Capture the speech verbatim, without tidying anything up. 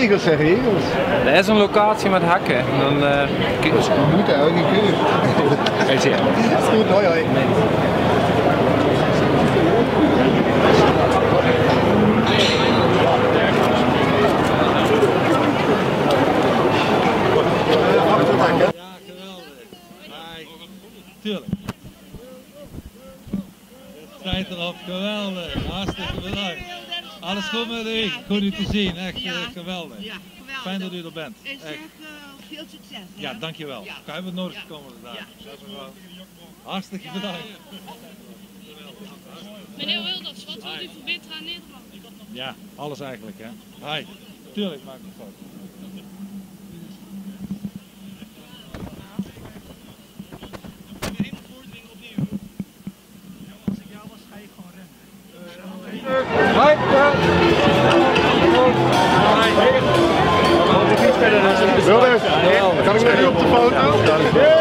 regels zijn regels. Dat is een locatie met hekken. Dan, uh, dus we moeten ook niet kunnen. Hij zegt. Dat is goed, hoi hoi. Ja, geweldig. Hi. Tuurlijk. Het schijnt erop, geweldig. Hartstikke bedankt. Alles goed met u? Goed u te zien, echt ja. uh, geweldig. Ja, geweldig. Fijn dat u er bent. Ik zeg uh, veel succes. Hè? Ja, dankjewel. Ja. Wij hebben het nodig gekomen vandaag. Ja. Hartstikke bedankt. Meneer Wilders, wat wil u verbeteren aan Nederland? Ja, alles eigenlijk hè. Hi. Tuurlijk maak ik een foto. Hoi! Wilders, kan ik met u op de foto?